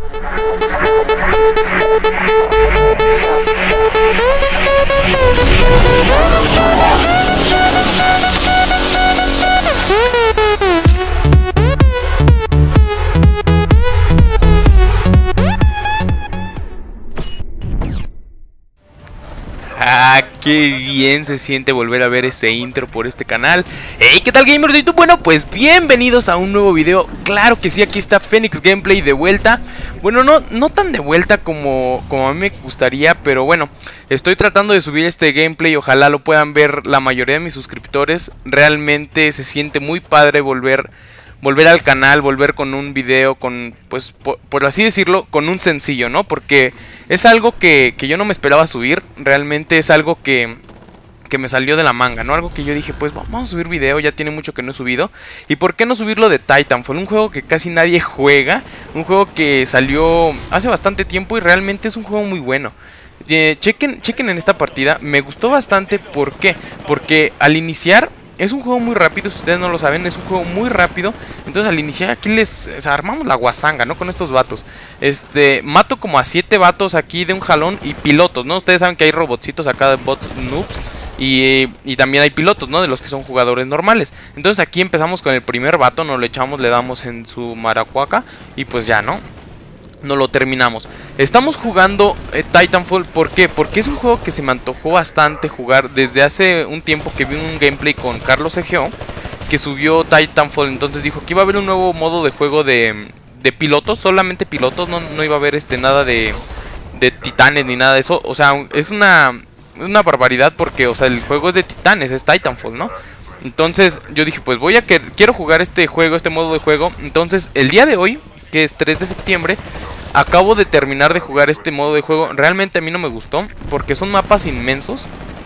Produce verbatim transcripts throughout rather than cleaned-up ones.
Ah, qué bien se siente volver a ver este intro por este canal. Hey, ¿qué tal, gamers de YouTube? Bueno, pues bienvenidos a un nuevo video. Claro que sí, aquí está Phoenix Gameplay de vuelta. Bueno, no, no tan de vuelta como, como a mí me gustaría, pero bueno, estoy tratando de subir este gameplay. Ojalá lo puedan ver la mayoría de mis suscriptores. Realmente se siente muy padre volver... Volver al canal, volver con un video, con, pues, por, por así decirlo, con un sencillo, ¿no? Porque es algo que, que yo no me esperaba subir. Realmente es algo que, que me salió de la manga, ¿no? Algo que yo dije, pues vamos a subir video, ya tiene mucho que no he subido. ¿Y por qué no subirlo de Titanfall? Un juego que casi nadie juega, un juego que salió hace bastante tiempo y realmente es un juego muy bueno. Eh, chequen, chequen en esta partida, me gustó bastante. ¿Por qué? Porque al iniciar... es un juego muy rápido, si ustedes no lo saben, es un juego muy rápido. Entonces al iniciar aquí les o sea, armamos la guasanga, ¿no? Con estos vatos. Este, mato como a siete vatos aquí de un jalón y pilotos, ¿no? Ustedes saben que hay robotcitos acá de bots noobs. Y, y también hay pilotos, ¿no? De los que son jugadores normales. Entonces aquí empezamos con el primer vato, nos lo echamos, le damos en su maracuaca y pues ya, ¿no? No lo terminamos. Estamos jugando eh, Titanfall. ¿Por qué? Porque es un juego que se me antojó bastante jugar desde hace un tiempo que vi un gameplay con Carlos E G O, que subió Titanfall. Entonces dijo que iba a haber un nuevo modo de juego de, de pilotos, solamente pilotos. No, no iba a haber este nada de, de titanes ni nada de eso. O sea, es una, una barbaridad porque, o sea, el juego es de titanes, es Titanfall, ¿no? Entonces yo dije, pues voy a que quiero jugar este juego, este modo de juego. Entonces el día de hoy, que es tres de septiembre, acabo de terminar de jugar este modo de juego. Realmente a mí no me gustó porque son mapas inmensos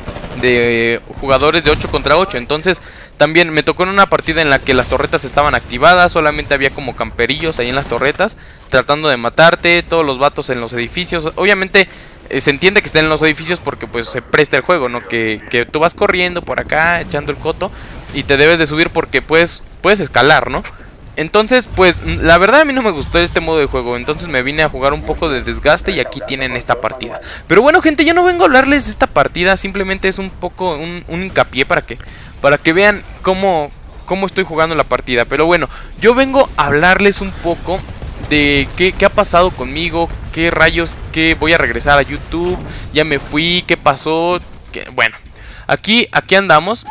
de jugadores de ocho contra ocho. Entonces también me tocó en una partida en la que las torretas estaban activadas. Solamente había como camperillos ahí en las torretas tratando de matarte, todos los vatos en los edificios. Obviamente eh, se entiende que estén en los edificios porque pues se presta el juego, ¿no? Que, que tú vas corriendo por acá echando el coto y te debes de subir porque puedes, puedes escalar, ¿no? Entonces, pues, la verdad a mí no me gustó este modo de juego. Entonces me vine a jugar un poco de desgaste y aquí tienen esta partida. Pero bueno, gente, yo no vengo a hablarles de esta partida. Simplemente es un poco un, un hincapié para que, para que vean cómo, cómo estoy jugando la partida. Pero bueno, yo vengo a hablarles un poco de qué, qué ha pasado conmigo, qué rayos, qué voy a regresar a YouTube, ya me fui, qué pasó, qué, bueno, aquí, aquí andamos.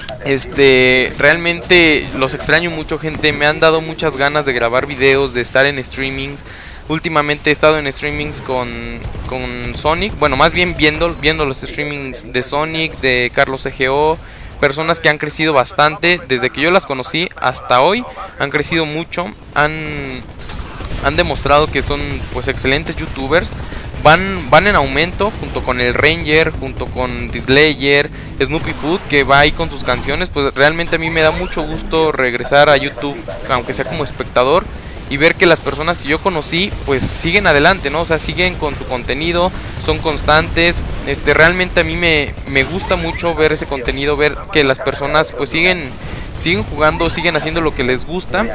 Este, realmente los extraño mucho, gente. Me han dado muchas ganas de grabar videos, de estar en streamings. Últimamente he estado en streamings con, con Sonic. Bueno, más bien viendo, viendo los streamings de Sonic, de Carlos E G O. Personas que han crecido bastante. Desde que yo las conocí hasta hoy han crecido mucho. Han, han demostrado que son pues excelentes youtubers. Van, van en aumento junto con el Ranger, junto con Slayer, Snoopy Food, que va ahí con sus canciones. Pues realmente a mí me da mucho gusto regresar a YouTube, aunque sea como espectador, y ver que las personas que yo conocí pues siguen adelante, ¿no? O sea, siguen con su contenido, son constantes. Este, realmente a mí me, me gusta mucho ver ese contenido, ver que las personas pues siguen, siguen jugando, siguen haciendo lo que les gusta.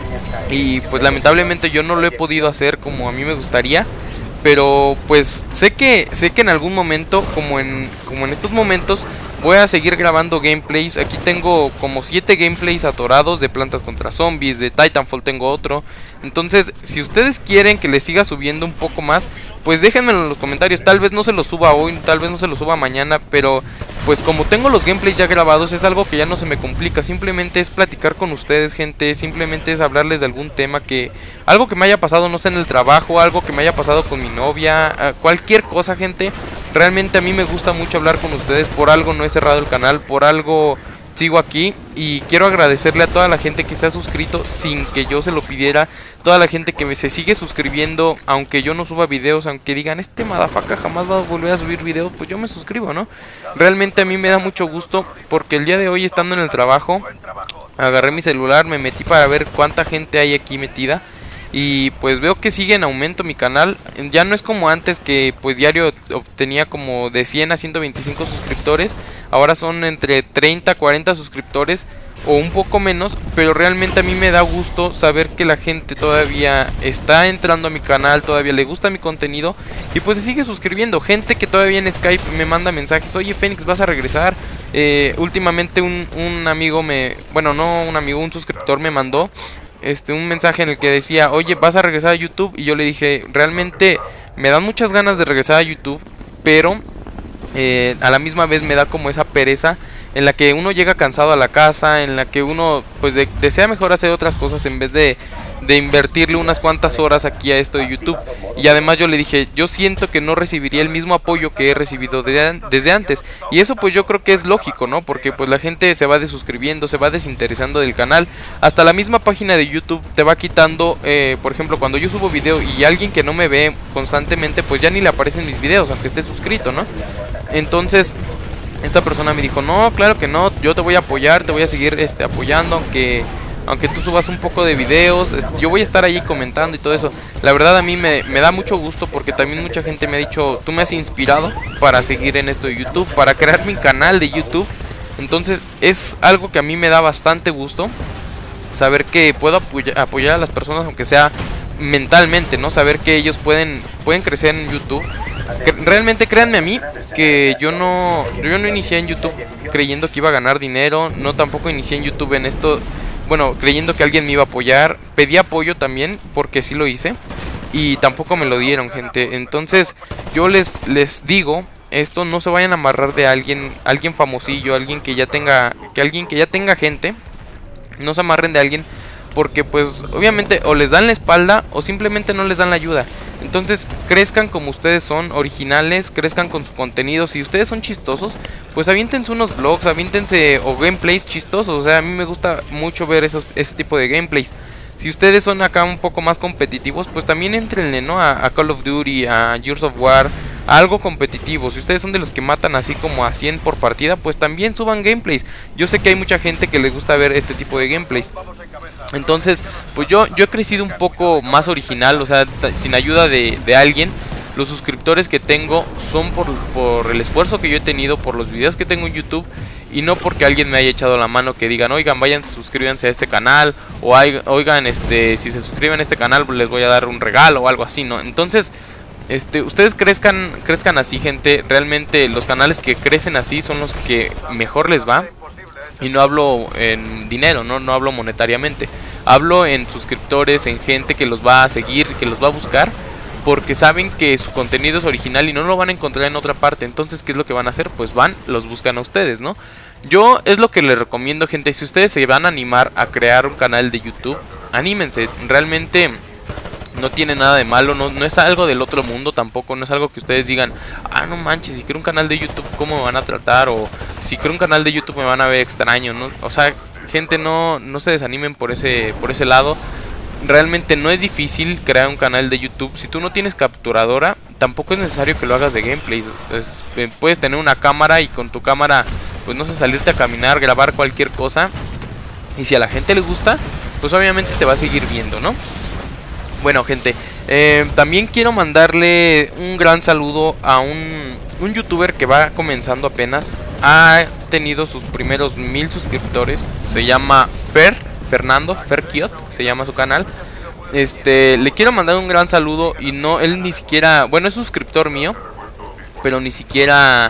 Y pues lamentablemente yo no lo he podido hacer como a mí me gustaría. Pero pues sé que sé que en algún momento, como en, como en estos momentos, voy a seguir grabando gameplays. Aquí tengo como siete gameplays atorados de Plantas contra Zombies, de Titanfall tengo otro. Entonces, si ustedes quieren que les siga subiendo un poco más, pues déjenmelo en los comentarios. Tal vez no se lo suba hoy, tal vez no se lo suba mañana, pero pues como tengo los gameplays ya grabados, es algo que ya no se me complica. Simplemente es platicar con ustedes, gente. Simplemente es hablarles de algún tema que... algo que me haya pasado, no sé, en el trabajo, algo que me haya pasado con mi novia, cualquier cosa, gente. Realmente a mí me gusta mucho hablar con ustedes. Por algo no he cerrado el canal, por algo sigo aquí. Y quiero agradecerle a toda la gente que se ha suscrito sin que yo se lo pidiera. Toda la gente que me se sigue suscribiendo, aunque yo no suba videos, aunque digan, este madafaca jamás va a volver a subir videos, pues yo me suscribo, ¿no? Realmente a mí me da mucho gusto, porque el día de hoy, estando en el trabajo, agarré mi celular, me metí para ver cuánta gente hay aquí metida. Y pues veo que sigue en aumento mi canal. Ya no es como antes, que pues diario obtenía como de cien a ciento veinticinco suscriptores. Ahora son entre treinta a cuarenta suscriptores. o un poco menos, pero realmente a mí me da gusto saber que la gente todavía está entrando a mi canal, todavía le gusta mi contenido y pues se sigue suscribiendo. Gente que todavía en Skype me manda mensajes: oye Fénix, ¿vas a regresar? Eh, últimamente un, un amigo me, bueno no un amigo, un suscriptor me mandó este un mensaje en el que decía: oye, ¿vas a regresar a YouTube? Y yo le dije: realmente me dan muchas ganas de regresar a YouTube, pero eh, a la misma vez me da como esa pereza en la que uno llega cansado a la casa, en la que uno pues de, desea mejor hacer otras cosas en vez de, de invertirle unas cuantas horas aquí a esto de YouTube. Y además yo le dije: yo siento que no recibiría el mismo apoyo que he recibido de, desde antes. Y eso pues yo creo que es lógico, ¿no? Porque pues la gente se va desuscribiendo, se va desinteresando del canal. Hasta la misma página de YouTube te va quitando, eh, por ejemplo, cuando yo subo video y alguien que no me ve constantemente, pues ya ni le aparecen mis videos, aunque esté suscrito, ¿no? Entonces esta persona me dijo: no, claro que no, yo te voy a apoyar, te voy a seguir este, apoyando, aunque aunque tú subas un poco de videos, yo voy a estar ahí comentando y todo eso. La verdad a mí me, me da mucho gusto, porque también mucha gente me ha dicho: tú me has inspirado para seguir en esto de YouTube, para crear mi canal de YouTube. Entonces es algo que a mí me da bastante gusto, saber que puedo apoyar, apoyar a las personas, aunque sea mentalmente, ¿no? Saber que ellos pueden, pueden crecer en YouTube. Que realmente créanme a mí que yo no yo no inicié en YouTube creyendo que iba a ganar dinero, no tampoco inicié en YouTube en esto, bueno, creyendo que alguien me iba a apoyar. Pedí apoyo también, porque sí lo hice, y tampoco me lo dieron, gente. Entonces yo les les digo esto: no se vayan a amarrar de alguien, alguien famosillo, alguien que ya tenga, que alguien que ya tenga gente. No se amarren de alguien, porque pues obviamente o les dan la espalda o simplemente no les dan la ayuda. Entonces crezcan como ustedes son, originales, crezcan con su contenido. Si ustedes son chistosos, pues aviéntense unos vlogs, aviéntense o gameplays chistosos. O sea, a mí me gusta mucho ver esos, ese tipo de gameplays. Si ustedes son acá un poco más competitivos, pues también entrenle, ¿no? A, a Call of Duty, a Gears of War, a algo competitivo. Si ustedes son de los que matan así como a cien por partida, pues también suban gameplays. Yo sé que hay mucha gente que les gusta ver este tipo de gameplays. Entonces, pues yo, yo he crecido un poco más original, o sea, sin ayuda de, de alguien. Los suscriptores que tengo son por, por el esfuerzo que yo he tenido, por los videos que tengo en YouTube, y no porque alguien me haya echado la mano, que digan: oigan, vayan, suscríbanse a este canal, o oigan, este, si se suscriben a este canal les voy a dar un regalo o algo así, ¿no? Entonces, este, ustedes crezcan, crezcan así, gente. Realmente los canales que crecen así son los que mejor les va. Y no hablo en dinero, no, no hablo monetariamente. Hablo en suscriptores, en gente que los va a seguir, que los va a buscar, porque saben que su contenido es original y no lo van a encontrar en otra parte. Entonces, ¿qué es lo que van a hacer? Pues van, los buscan a ustedes, ¿no? Yo es lo que les recomiendo, gente. Si ustedes se van a animar a crear un canal de YouTube, anímense. Realmente no tiene nada de malo, no, no es algo del otro mundo tampoco. No es algo que ustedes digan: ah, no manches, si creo un canal de YouTube, ¿cómo me van a tratar? O si creo un canal de YouTube me van a ver extraño, ¿no? O sea, gente, no, no se desanimen por ese, por ese lado. Realmente no es difícil crear un canal de YouTube. Si tú no tienes capturadora, tampoco es necesario que lo hagas de gameplays. Es, eh, puedes tener una cámara y con tu cámara, pues no sé, salirte a caminar, grabar cualquier cosa. Y si a la gente le gusta, pues obviamente te va a seguir viendo, ¿no? Bueno, gente, eh, también quiero mandarle un gran saludo a un, un youtuber que va comenzando apenas. Ha tenido sus primeros mil suscriptores. Se llama Fer, Fernando, Ferkiot, se llama su canal. Este, le quiero mandar un gran saludo. Y no, él ni siquiera, bueno, es suscriptor mío, pero ni siquiera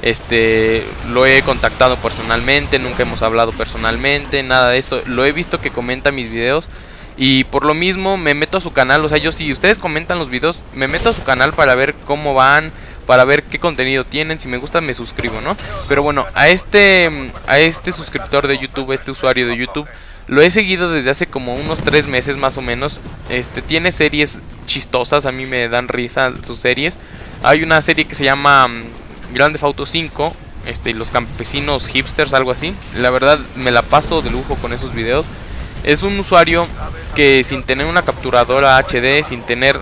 este lo he contactado personalmente. Nunca hemos hablado personalmente, nada de esto. Lo he visto que comenta mis videos y por lo mismo me meto a su canal. O sea, yo, si ustedes comentan los videos, me meto a su canal para ver cómo van, para ver qué contenido tienen. Si me gusta, me suscribo, ¿no? Pero bueno, a este a este suscriptor de YouTube, este usuario de YouTube, lo he seguido desde hace como unos tres meses más o menos. Este tiene series chistosas, a mí me dan risa sus series. Hay una serie que se llama Grand Theft Auto cinco, este, los campesinos hipsters, algo así. La verdad me la paso de lujo con esos videos. Es un usuario que sin tener una capturadora H D, sin tener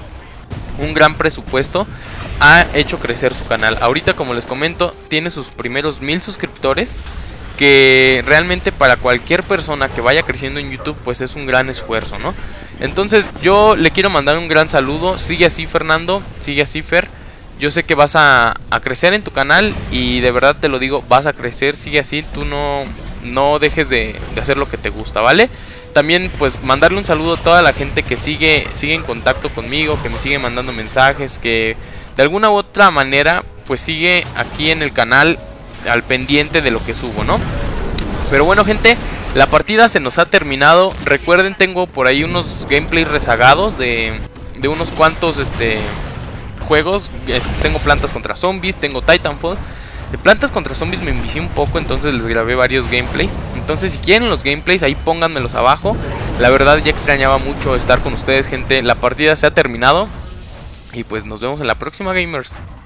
un gran presupuesto, ha hecho crecer su canal. Ahorita, como les comento, tiene sus primeros mil suscriptores, que realmente para cualquier persona que vaya creciendo en YouTube, pues es un gran esfuerzo, ¿no? Entonces yo le quiero mandar un gran saludo. Sigue así, Fernando, sigue así, Fer. Yo sé que vas a, a crecer en tu canal, y de verdad te lo digo, vas a crecer. Sigue así, tú no, no dejes de, de hacer lo que te gusta, ¿vale? También pues mandarle un saludo a toda la gente que sigue, sigue en contacto conmigo, que me sigue mandando mensajes, que de alguna u otra manera pues sigue aquí en el canal al pendiente de lo que subo, ¿no? Pero bueno, gente, la partida se nos ha terminado. Recuerden, tengo por ahí unos gameplays rezagados de, de unos cuantos este, juegos. Este, tengo Plantas contra Zombies, tengo Titanfall. De Plantas contra Zombies me envicié un poco, entonces les grabé varios gameplays. Entonces si quieren los gameplays, ahí pónganmelos abajo. La verdad ya extrañaba mucho estar con ustedes, gente. La partida se ha terminado y pues nos vemos en la próxima, gamers.